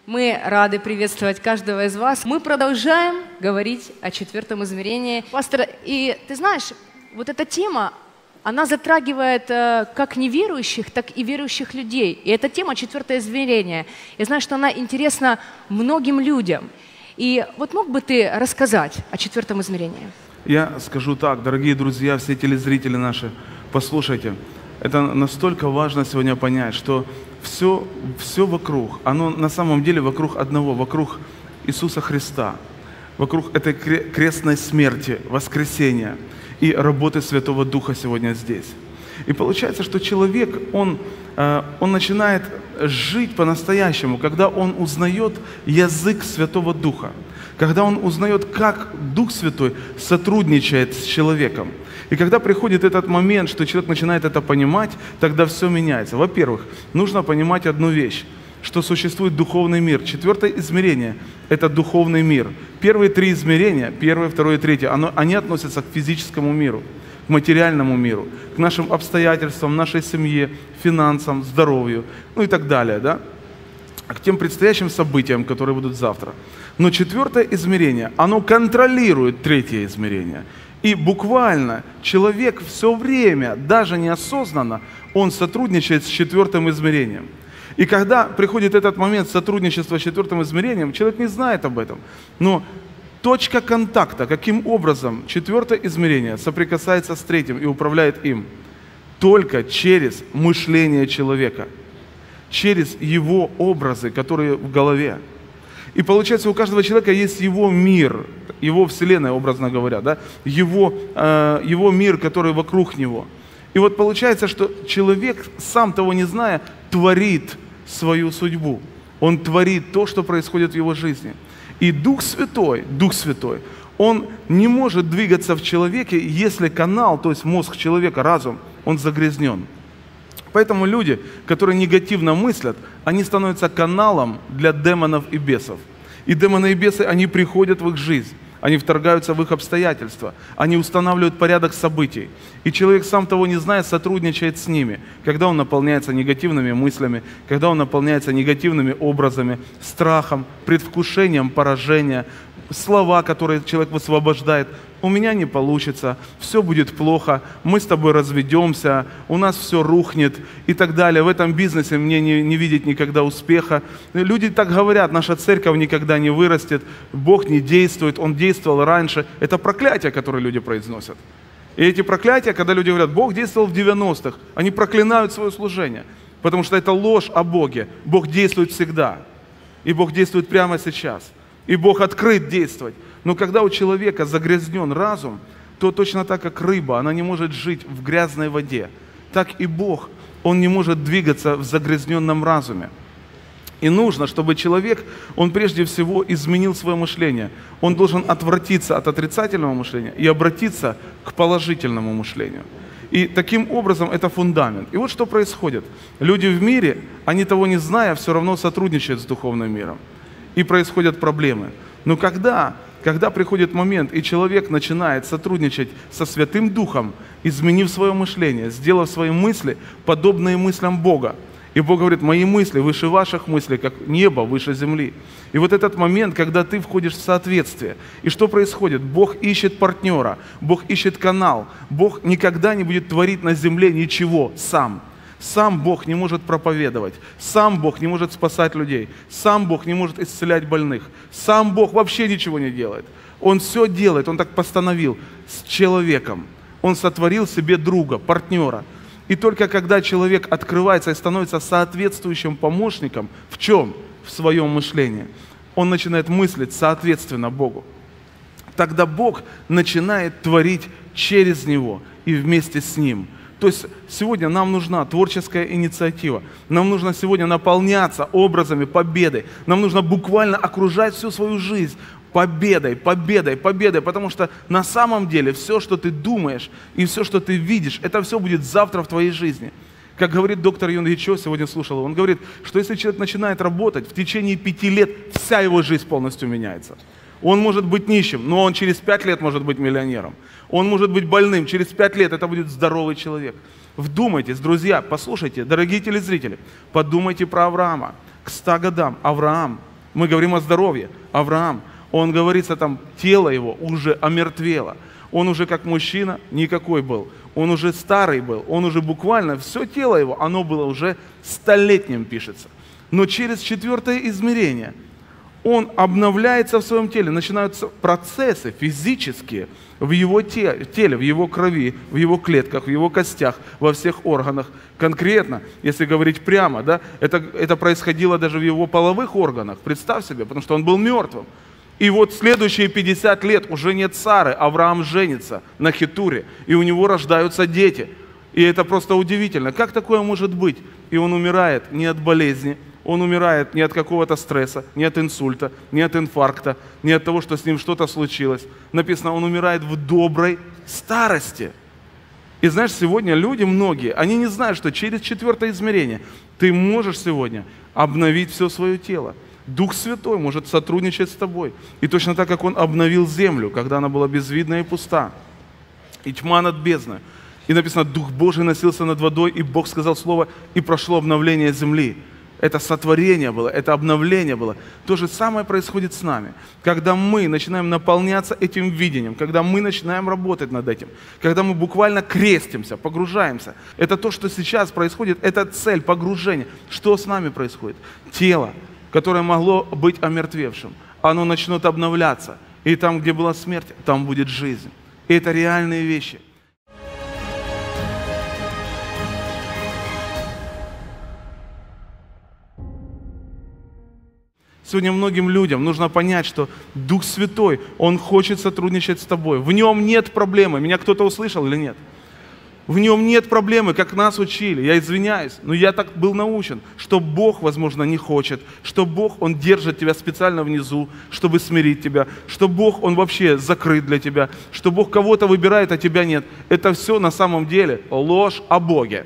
Мы рады приветствовать каждого из вас. Мы продолжаем говорить о четвертом измерении. Пастор, и ты знаешь, вот эта тема, она затрагивает как неверующих, так и верующих людей. И эта тема четвертое измерение. Я знаю, что она интересна многим людям. И вот мог бы ты рассказать о четвертом измерении? Я скажу так, дорогие друзья, все телезрители наши, послушайте. Это настолько важно сегодня понять, что все вокруг, оно на самом деле вокруг одного, вокруг Иисуса Христа, вокруг этой крестной смерти, воскресения и работы Святого Духа сегодня здесь. И получается, что человек, он начинает жить по-настоящему, когда он узнает язык Святого Духа, когда он узнает, как Дух Святой сотрудничает с человеком. И когда приходит этот момент, что человек начинает это понимать, тогда все меняется. Во-первых, нужно понимать одну вещь, что существует духовный мир. Четвертое измерение – это духовный мир. Первые три измерения, первое, второе и третье, они относятся к физическому миру, к материальному миру, к нашим обстоятельствам, нашей семье, финансам, здоровью, ну и так далее, да? К тем предстоящим событиям, которые будут завтра. Но четвертое измерение, оно контролирует третье измерение. И буквально человек все время, даже неосознанно, он сотрудничает с четвертым измерением. И когда приходит этот момент сотрудничества с четвертым измерением, человек не знает об этом. Но точка контакта, каким образом четвертое измерение соприкасается с третьим и управляет им, только через мышление человека, через его образы, которые в голове. И получается, у каждого человека есть его мир, его вселенная, образно говоря, да? его мир, который вокруг него. И вот получается, что человек, сам того не зная, творит свою судьбу. Он творит то, что происходит в его жизни. И Дух Святой, Он не может двигаться в человеке, если канал, то есть мозг человека, разум, он загрязнен. Поэтому люди, которые негативно мыслят, они становятся каналом для демонов и бесов. И демоны и бесы, они приходят в их жизнь, они вторгаются в их обстоятельства, они устанавливают порядок событий. И человек, сам того не зная, сотрудничает с ними, когда он наполняется негативными мыслями, когда он наполняется негативными образами, страхом, предвкушением поражения, слова, которые человек высвобождает. У меня не получится, все будет плохо, мы с тобой разведемся, у нас все рухнет и так далее. В этом бизнесе мне не видеть никогда успеха. Люди так говорят, наша церковь никогда не вырастет, Бог не действует, Он действовал раньше. Это проклятия, которые люди произносят. И эти проклятия, когда люди говорят, Бог действовал в 90-х, они проклинают свое служение, потому что это ложь о Боге. Бог действует всегда, и Бог действует прямо сейчас, и Бог открыт действовать. Но когда у человека загрязнен разум, то точно так, как рыба, она не может жить в грязной воде, так и Бог, Он не может двигаться в загрязненном разуме. И нужно, чтобы человек, он прежде всего изменил свое мышление. Он должен отвратиться от отрицательного мышления и обратиться к положительному мышлению. И таким образом это фундамент. И вот что происходит. Люди в мире, они того не зная, все равно сотрудничают с духовным миром. И происходят проблемы. Но когда приходит момент, и человек начинает сотрудничать со Святым Духом, изменив свое мышление, сделав свои мысли подобные мыслям Бога, и Бог говорит, мои мысли выше ваших мыслей, как небо выше земли. И вот этот момент, когда ты входишь в соответствие. И что происходит? Бог ищет партнера, Бог ищет канал. Бог никогда не будет творить на земле ничего сам. Сам Бог не может проповедовать, сам Бог не может спасать людей, сам Бог не может исцелять больных, сам Бог вообще ничего не делает. Он все делает, Он так постановил с человеком. Он сотворил себе друга, партнера. И только когда человек открывается и становится соответствующим помощником, в чем? В своем мышлении. Он начинает мыслить соответственно Богу. Тогда Бог начинает творить через него и вместе с ним. То есть сегодня нам нужна творческая инициатива. Нам нужно сегодня наполняться образами победы. Нам нужно буквально окружать всю свою жизнь победой, победой, победой. Потому что на самом деле все, что ты думаешь и все, что ты видишь, это все будет завтра в твоей жизни. Как говорит доктор Юн Чо, сегодня слушал его, он говорит, что если человек начинает работать, в течение 5 лет вся его жизнь полностью меняется. Он может быть нищим, но он через 5 лет может быть миллионером. Он может быть больным, через 5 лет это будет здоровый человек. Вдумайтесь, друзья, послушайте, дорогие телезрители, подумайте про Авраама. К 100 годам Авраам Мы говорим о здоровье. Авраам, он говорится там, тело его уже омертвело. Он уже как мужчина никакой был. Он уже старый был. Он уже буквально, все тело его, оно было уже столетним, пишется. Но через 4 измерение он обновляется в своем теле. Начинаются процессы физические в его теле, в его крови, в его клетках, в его костях, во всех органах. Конкретно, если говорить прямо, да, это происходило даже в его половых органах. Представь себе, потому что он был мертвым. И вот следующие 50 лет уже нет Сары, Авраам женится на Хетуре, и у него рождаются дети. И это просто удивительно. Как такое может быть? И он умирает не от болезни, он умирает не от какого-то стресса, не от инсульта, не от инфаркта, не от того, что с ним что-то случилось. Написано, он умирает в доброй старости. И знаешь, сегодня люди многие, они не знают, что через 4 измерение ты можешь сегодня обновить все свое тело. Дух Святой может сотрудничать с тобой. И точно так, как Он обновил землю, когда она была безвидна и пуста, и тьма над бездной. И написано, Дух Божий носился над водой, и Бог сказал слово, и прошло обновление земли. Это сотворение было, это обновление было. То же самое происходит с нами. Когда мы начинаем наполняться этим видением, когда мы начинаем работать над этим, когда мы буквально крестимся, погружаемся. Это то, что сейчас происходит, это цель погружения. Что с нами происходит? Тело, которое могло быть омертвевшим, оно начнет обновляться. И там, где была смерть, там будет жизнь. И это реальные вещи. Сегодня многим людям нужно понять, что Дух Святой, Он хочет сотрудничать с тобой. В Нем нет проблемы. Меня кто-то услышал или нет? В Нем нет проблемы, как нас учили. Я извиняюсь, но я так был научен, что Бог, возможно, не хочет, что Бог, Он держит тебя специально внизу, чтобы смирить тебя, что Бог, Он вообще закрыт для тебя, что Бог кого-то выбирает, а тебя нет. Это все на самом деле ложь о Боге.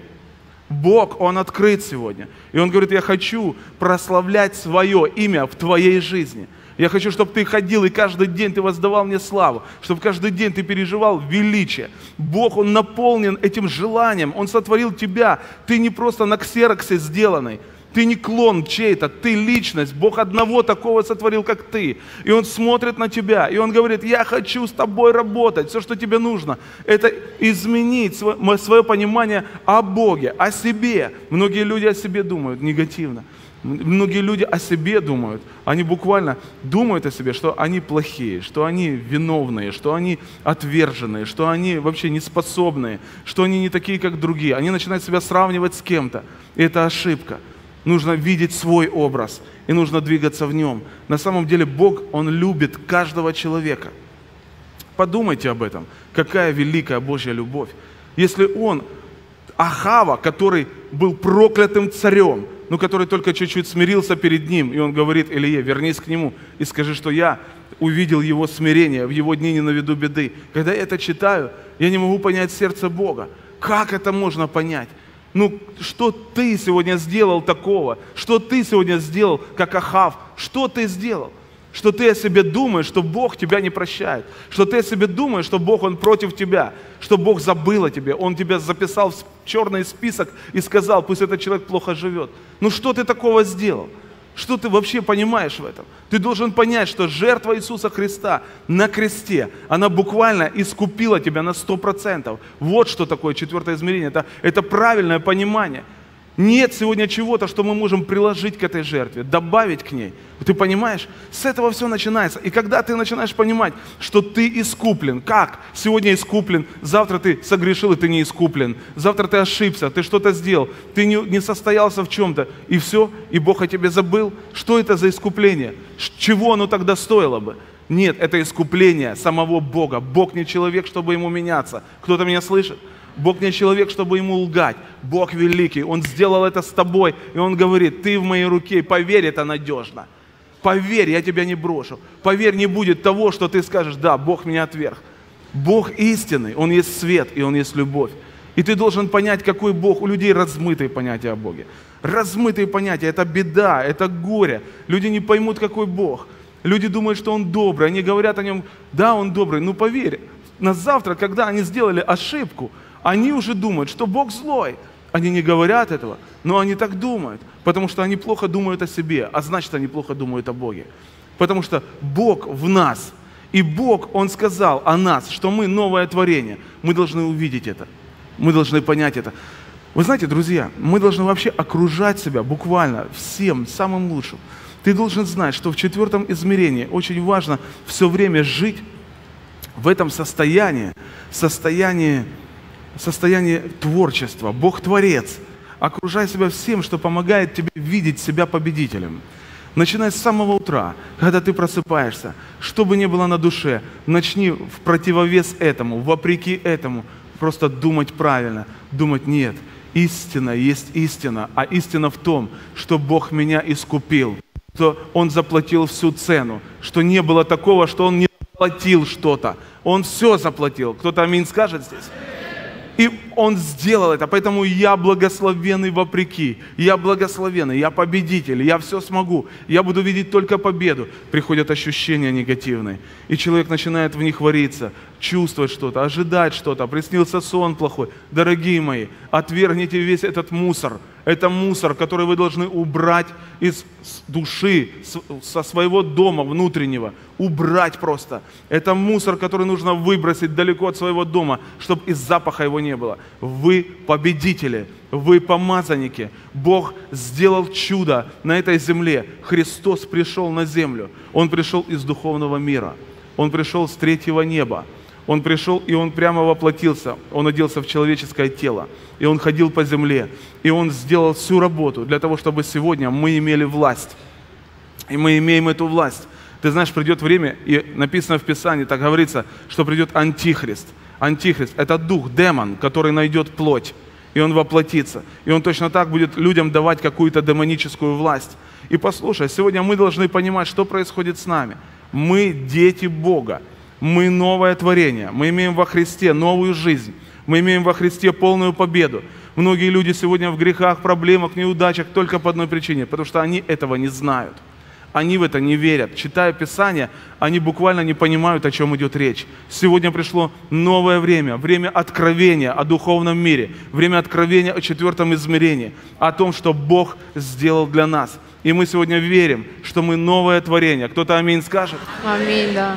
Бог, Он открыт сегодня. И Он говорит, я хочу прославлять свое имя в твоей жизни. Я хочу, чтобы ты ходил, и каждый день ты воздавал мне славу, чтобы каждый день ты переживал величие. Бог, Он наполнен этим желанием, Он сотворил тебя. Ты не просто на ксероксе сделанный, ты не клон чей-то, ты личность. Бог одного такого сотворил, как ты. И Он смотрит на тебя, и Он говорит, я хочу с тобой работать. Все, что тебе нужно, это изменить свое понимание о Боге, о себе. Многие люди о себе думают негативно. Многие люди о себе думают, они буквально думают о себе, что они плохие, что они виновные, что они отверженные, что они вообще неспособные, что они не такие, как другие. Они начинают себя сравнивать с кем-то. И это ошибка. Нужно видеть свой образ, и нужно двигаться в нем. На самом деле Бог, Он любит каждого человека. Подумайте об этом. Какая великая Божья любовь. Если Он, Ахава, который был проклятым царем, но который только чуть-чуть смирился перед ним, и он говорит, Илие, вернись к нему и скажи, что я увидел его смирение, в его дни не наведу беды. Когда я это читаю, я не могу понять сердце Бога. Как это можно понять? Ну, что ты сегодня сделал такого? Что ты сегодня сделал, как Ахав? Что ты сделал? Что ты о себе думаешь, что Бог тебя не прощает. Что ты о себе думаешь, что Бог, Он против тебя. Что Бог забыл о тебе. Он тебя записал в черный список и сказал, пусть этот человек плохо живет. Ну что ты такого сделал? Что ты вообще понимаешь в этом? Ты должен понять, что жертва Иисуса Христа на кресте, она буквально искупила тебя на 100%. Вот что такое 4 измерение. Это правильное понимание. Нет сегодня чего-то, что мы можем приложить к этой жертве, добавить к ней. Ты понимаешь? С этого все начинается. И когда ты начинаешь понимать, что ты искуплен, как? Сегодня искуплен, завтра ты согрешил, и ты не искуплен. Завтра ты ошибся, ты что-то сделал, ты не состоялся в чем-то, и все, и Бог о тебе забыл. Что это за искупление? Чего оно тогда стоило бы? Нет, это искупление самого Бога. Бог не человек, чтобы ему меняться. Кто-то меня слышит? Бог не человек, чтобы ему лгать. Бог великий, Он сделал это с тобой. И Он говорит, ты в моей руке, поверь, это надежно. Поверь, я тебя не брошу. Поверь, не будет того, что ты скажешь, да, Бог меня отверг. Бог истинный, Он есть свет, и Он есть любовь. И ты должен понять, какой Бог. У людей размытые понятия о Боге. Размытые понятия, это беда, это горе. Люди не поймут, какой Бог. Люди думают, что Он добрый. Они говорят о Нем, да, Он добрый. Ну поверь, на завтра, когда они сделали ошибку, они уже думают, что Бог злой. Они не говорят этого, но они так думают, потому что они плохо думают о себе, а значит, они плохо думают о Боге. Потому что Бог в нас, и Бог, Он сказал о нас, что мы новое творение. Мы должны увидеть это, мы должны понять это. Вы знаете, друзья, мы должны вообще окружать себя буквально всем самым лучшим. Ты должен знать, что в 4 измерении очень важно все время жить в этом состоянии творчества. Бог Творец. Окружай себя всем, что помогает тебе видеть себя победителем. Начинай с самого утра, когда ты просыпаешься, что бы ни было на душе, начни в противовес этому, вопреки этому, просто думать правильно, думать нет. Истина есть истина, а истина в том, что Бог меня искупил, что Он заплатил всю цену, что не было такого, что Он не заплатил что-то. Он все заплатил. Кто-то аминь скажет здесь? И Он сделал это, поэтому я благословенный вопреки. Я благословенный, я победитель, я все смогу. Я буду видеть только победу. Приходят ощущения негативные. И человек начинает в них вариться, чувствовать что-то, ожидать что-то. Приснился сон плохой. Дорогие мои, отвергните весь этот мусор. Это мусор, который вы должны убрать из души, со своего дома внутреннего. Убрать просто. Это мусор, который нужно выбросить далеко от своего дома, чтобы из запаха его не было. Вы победители, вы помазанники. Бог сделал чудо на этой земле. Христос пришел на землю. Он пришел из духовного мира. Он пришел с 3-го неба. Он пришел, и Он прямо воплотился. Он оделся в человеческое тело. И Он ходил по земле. И Он сделал всю работу для того, чтобы сегодня мы имели власть. И мы имеем эту власть. Ты знаешь, придет время, и написано в Писании, так говорится, что придет Антихрист. Антихрист – это дух, демон, который найдет плоть. И он воплотится. И он точно так будет людям давать какую-то демоническую власть. И послушай, сегодня мы должны понимать, что происходит с нами. Мы дети Бога. Мы новое творение. Мы имеем во Христе новую жизнь. Мы имеем во Христе полную победу. Многие люди сегодня в грехах, проблемах, неудачах только по одной причине, потому что они этого не знают. Они в это не верят. Читая Писание, они буквально не понимают, о чем идет речь. Сегодня пришло новое время, время откровения о духовном мире, время откровения о 4-м измерении, о том, что Бог сделал для нас. И мы сегодня верим, что мы новое творение. Кто-то аминь скажет? Аминь, да.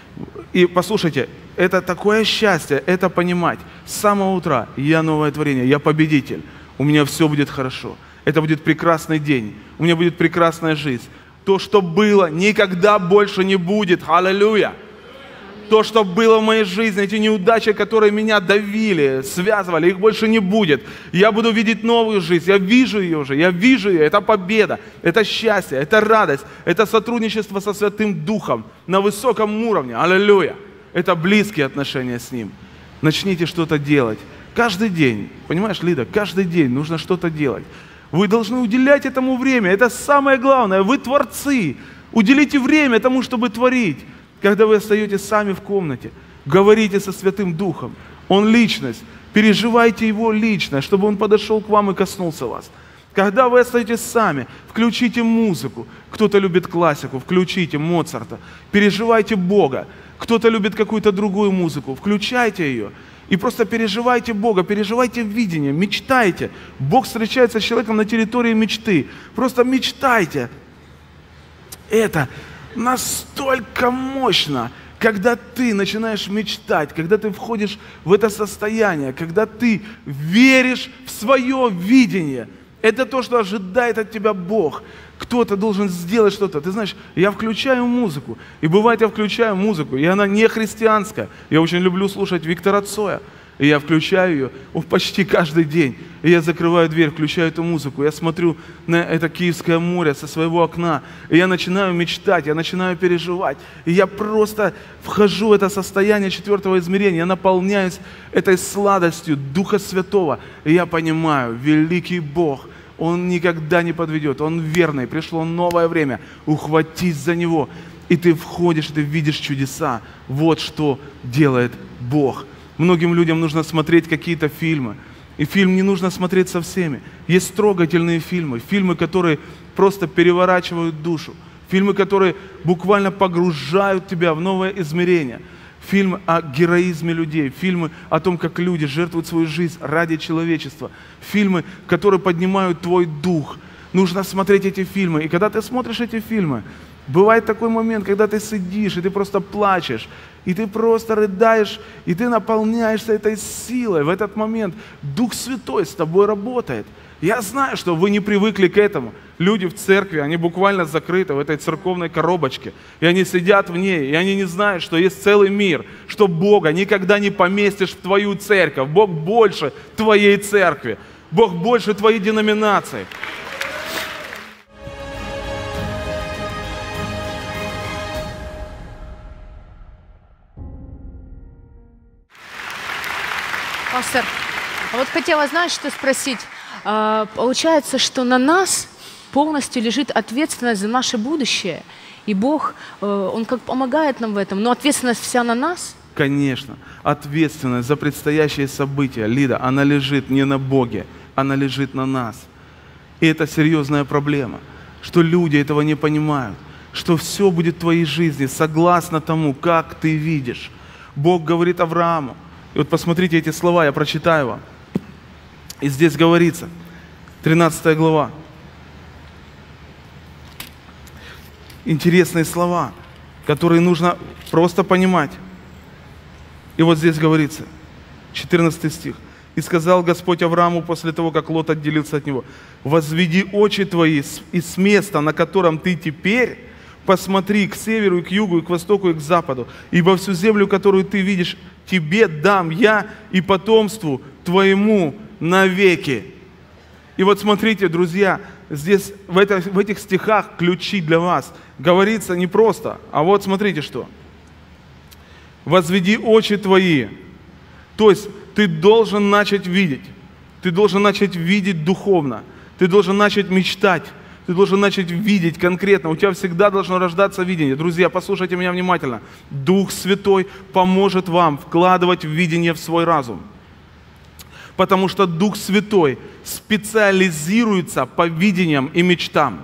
И послушайте, это такое счастье, это понимать. С самого утра я новое творение, я победитель. У меня все будет хорошо. Это будет прекрасный день. У меня будет прекрасная жизнь. То, что было, никогда больше не будет. Аллилуйя! То, что было в моей жизни, эти неудачи, которые меня давили, связывали, их больше не будет. Я буду видеть новую жизнь. Я вижу ее уже, я вижу ее. Это победа, это счастье, это радость, это сотрудничество со Святым Духом на высоком уровне. Аллилуйя! Это близкие отношения с Ним. Начните что-то делать. Каждый день, понимаешь, Лида, каждый день нужно что-то делать. Вы должны уделять этому время. Это самое главное. Вы творцы. Уделите время тому, чтобы творить. Когда вы остаетесь сами в комнате, говорите со Святым Духом. Он личность. Переживайте Его лично, чтобы Он подошел к вам и коснулся вас. Когда вы остаетесь сами, включите музыку. Кто-то любит классику, включите Моцарта. Переживайте Бога. Кто-то любит какую-то другую музыку, включайте ее. И просто переживайте Бога, переживайте видение, мечтайте. Бог встречается с человеком на территории мечты. Просто мечтайте. Это настолько мощно, когда ты начинаешь мечтать, когда ты входишь в это состояние, когда ты веришь в свое видение. Это то, что ожидает от тебя Бог. Кто-то должен сделать что-то. Ты знаешь, я включаю музыку. И бывает, я включаю музыку, и она не христианская. Я очень люблю слушать Виктора Цоя. И я включаю ее почти каждый день. И я закрываю дверь, включаю эту музыку. Я смотрю на это Киевское море со своего окна. И я начинаю мечтать, я начинаю переживать. И я просто вхожу в это состояние 4-го измерения. Я наполняюсь этой сладостью Духа Святого. И я понимаю, великий Бог, Он никогда не подведет. Он верный. Пришло новое время. Ухватись за Него. И ты входишь, ты видишь чудеса. Вот что делает Бог. Многим людям нужно смотреть какие-то фильмы. И фильм не нужно смотреть со всеми. Есть трогательные фильмы. Фильмы, которые просто переворачивают душу. Фильмы, которые буквально погружают тебя в новое измерение. фильмы о героизме людей, фильмы о том, как люди жертвуют свою жизнь ради человечества, фильмы, которые поднимают твой дух. Нужно смотреть эти фильмы. И когда ты смотришь эти фильмы, бывает такой момент, когда ты сидишь, и ты просто плачешь, и ты просто рыдаешь, и ты наполняешься этой силой. В этот момент Дух Святой с тобой работает. Я знаю, что вы не привыкли к этому. Люди в церкви, они буквально закрыты в этой церковной коробочке. И они сидят в ней, и они не знают, что есть целый мир, что Бога никогда не поместишь в твою церковь. Бог больше твоей церкви. Бог больше твоей деноминации. Пастор, а вот хотела, знаешь, что спросить? Получается, что на нас полностью лежит ответственность за наше будущее. И Бог, Он как помогает нам в этом, но ответственность вся на нас? Конечно. Ответственность за предстоящие события, Лида, она лежит не на Боге, она лежит на нас. И это серьезная проблема, что люди этого не понимают, что все будет в твоей жизни согласно тому, как ты видишь. Бог говорит Аврааму. И вот посмотрите эти слова, я прочитаю вам. И здесь говорится, 13 глава. Интересные слова, которые нужно просто понимать. И вот здесь говорится, 14 стих. «И сказал Господь Аврааму после того, как Лот отделился от него: возведи очи твои и с места, на котором ты теперь, посмотри к северу, и к югу, и к востоку, и к западу, ибо всю землю, которую ты видишь, тебе дам я и потомству твоему навеки». И вот смотрите, друзья, здесь в этих стихах ключи для вас. Говорится не просто, а вот смотрите что. «Возведи очи твои». То есть ты должен начать видеть. Ты должен начать видеть духовно. Ты должен начать мечтать. Ты должен начать видеть конкретно. У тебя всегда должно рождаться видение. Друзья, послушайте меня внимательно. Дух Святой поможет вам вкладывать видение в свой разум. Потому что Дух Святой специализируется по видениям и мечтам.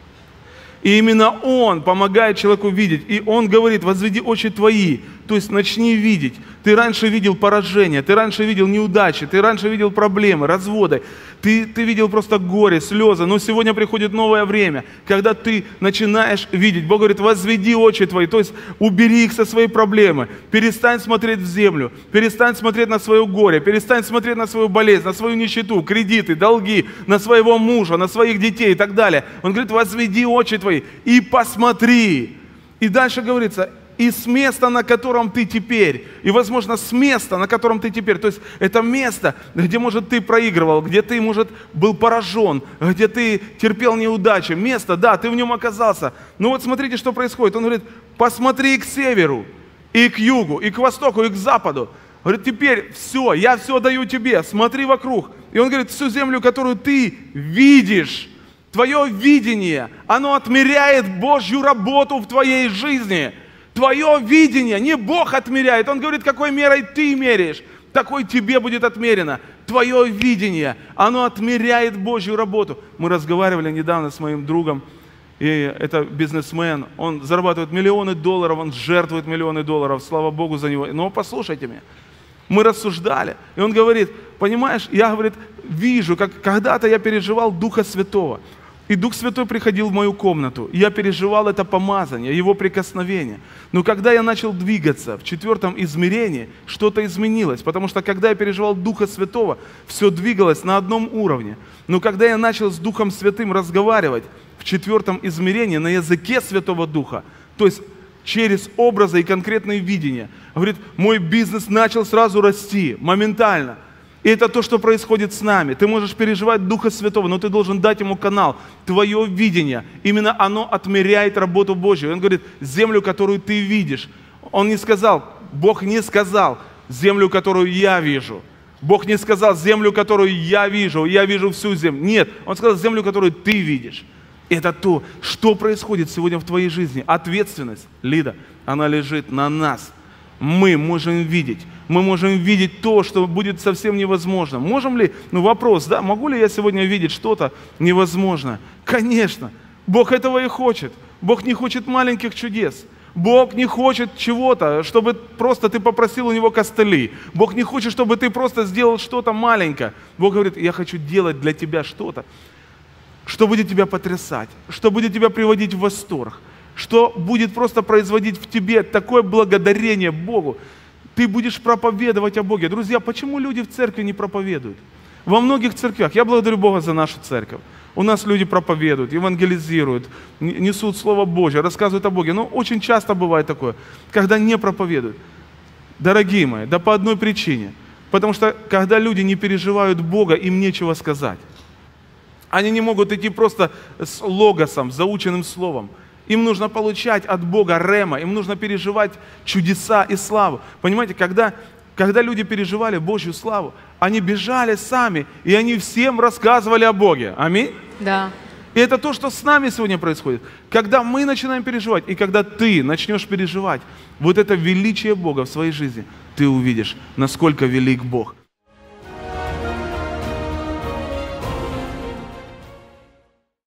И именно Он помогает человеку видеть. И Он говорит: возведи очи твои. То есть начни видеть. Ты раньше видел поражение, ты раньше видел неудачи, ты раньше видел проблемы, разводы. Ты видел просто горе, слезы. Но сегодня приходит новое время, когда ты начинаешь видеть. Бог говорит: возведи очи твои. То есть убери их со своей проблемы. Перестань смотреть в землю. Перестань смотреть на свое горе. Перестань смотреть на свою болезнь, на свою нищету, кредиты, долги, на своего мужа, на своих детей и так далее. Он говорит: возведи очи твои и посмотри. И дальше говорится: и с места, на котором ты теперь, и, возможно, с места, на котором ты теперь, то есть это место, где, может, ты проигрывал, где ты, может, был поражен, где ты терпел неудачи, место, да, ты в нем оказался. Но вот смотрите, что происходит. Он говорит: посмотри к северу, и к югу, и к востоку, и к западу. Говорит: теперь все, я все даю тебе, смотри вокруг. И он говорит: всю землю, которую ты видишь, твое видение, оно отмеряет Божью работу в твоей жизни. Твое видение, не Бог отмеряет. Он говорит: какой мерой ты меряешь, такой тебе будет отмерено. Твое видение, оно отмеряет Божью работу. Мы разговаривали недавно с моим другом, и это бизнесмен. Он зарабатывает миллионы долларов, он жертвует миллионы долларов, слава Богу за него. Но послушайте меня, мы рассуждали, и он говорит: понимаешь, я, говорит, вижу, как когда-то я переживал Духа Святого. И Дух Святой приходил в мою комнату. И я переживал это помазание, Его прикосновение. Но когда я начал двигаться в 4 измерении, что-то изменилось. Потому что когда я переживал Духа Святого, все двигалось на одном уровне. Но когда я начал с Духом Святым разговаривать в 4 измерении на языке Святого Духа, то есть через образы и конкретные видения, говорит, мой бизнес начал сразу расти, моментально. И это то, что происходит с нами. Ты можешь переживать Духа Святого, но ты должен дать Ему канал. Твое видение, именно оно отмеряет работу Божью. Он говорит: землю, которую ты видишь. Он не сказал, Бог не сказал, землю, которую я вижу. Бог не сказал, землю, которую я вижу всю землю. Нет, Он сказал, землю, которую ты видишь. Это то, что происходит сегодня в твоей жизни. Ответственность, Лида, она лежит на нас. Мы можем видеть то, что будет совсем невозможно. Можем ли, вопрос, да, могу ли я сегодня видеть что-то невозможное? Конечно, Бог этого и хочет. Бог не хочет маленьких чудес. Бог не хочет чего-то, чтобы просто ты попросил у Него костыли. Бог не хочет, чтобы ты просто сделал что-то маленькое. Бог говорит, я хочу делать для тебя что-то, что будет тебя потрясать, что будет тебя приводить в восторг, что будет просто производить в тебе такое благодарение Богу. Ты будешь проповедовать о Боге. Друзья, почему люди в церкви не проповедуют? Во многих церквях, я благодарю Бога за нашу церковь. У нас люди проповедуют, евангелизируют, несут Слово Божье, рассказывают о Боге. Но очень часто бывает такое, когда не проповедуют. Дорогие мои, да по одной причине. Потому что когда люди не переживают Бога, им нечего сказать. Они не могут идти просто с логосом, с заученным словом. Им нужно получать от Бога рема, им нужно переживать чудеса и славу. Понимаете, когда люди переживали Божью славу, они бежали сами, и они всем рассказывали о Боге. Аминь? Да. И это то, что с нами сегодня происходит. Когда мы начинаем переживать, и когда ты начнешь переживать вот это величие Бога в своей жизни, ты увидишь, насколько велик Бог.